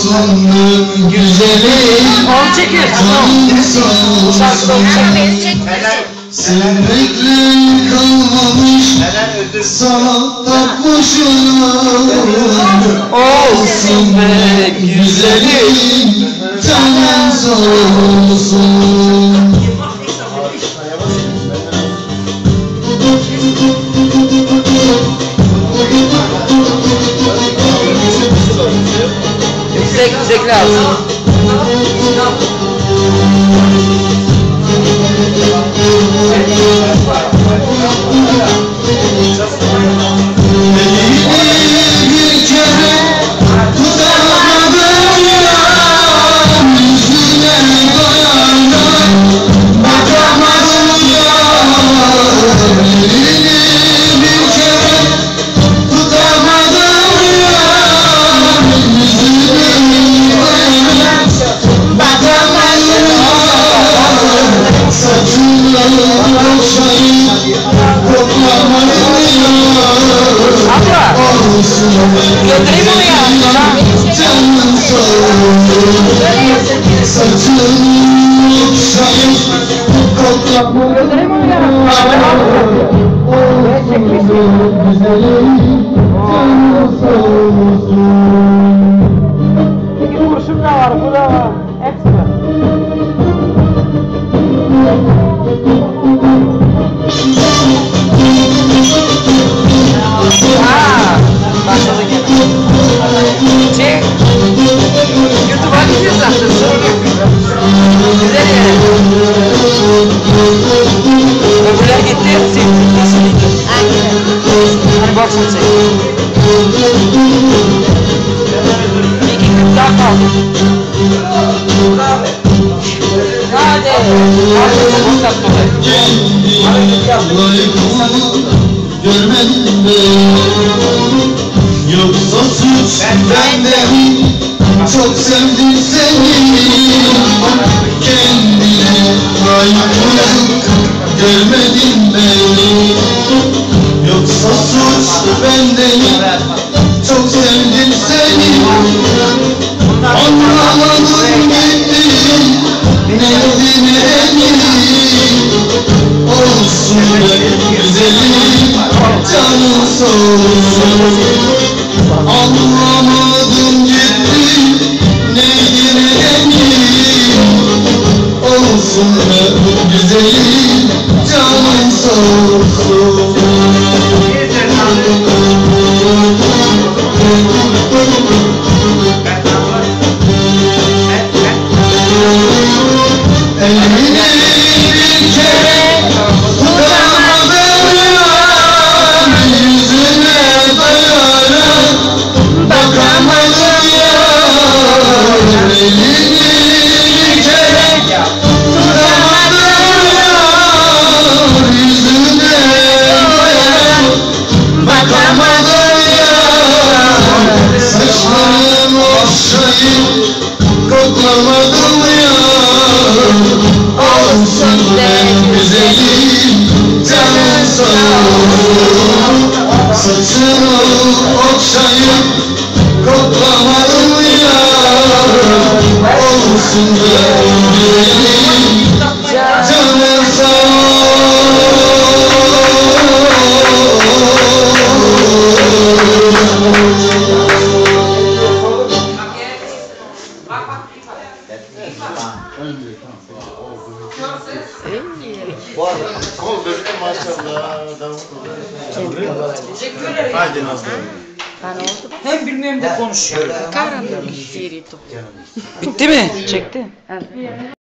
Olsun güzelim. Onu çekiyor. Bu şarkıda onu çekiyor. Sevmekle kalmamış sana takmışım. Olsun be güzelim, canın sağ olsun. Yüksek lazım. Abla, götüreyim onu ya sonra. Canın sağ olsun. Saçını okşayıp koklamaya. Götüreyim onu ya. Güzelim, canın sağ olsun. İki kurşun da var, bu da var. Hepsi var. Başladı gene. Çek. YouTube'a gidiyor zaten. Güzel yere. Öbürler gitti. Kesinlikle. Hani box'unu çek. Bir iki gün daha kaldı. Hadi. Hadi. Boşalt dolayı. Görmedim de, yoksa suç bende mi? Çok sevdim seni, kendine layık görmedim beni. Yoksa suç bende mi? Çok sevdim seni, anlamadım gitti, neydi neydi? Olsun be güzelim, canın sağ olsun. Anlamadım gitti, neydi neydi? Olsun be güzelim, canın sağ olsun. Elini bir kere tutamadım ya, yüzüne dayanıp bakamadım ya. Elini bir kere tutamadım ya, yüzüne dayanıp bakamadım ya. Saçlarını okşayıp koklamadım ya. Olsun be güzelim, canın sağ olsun. Saçını okşayıp koklamadım ya. Olsun be güzelim, canın sağ Bu arada kol gözüküyor maşallah. Haydi Nazlı. Hem bilmiyorum hem de konuşuyor. Bitti mi? Çekti.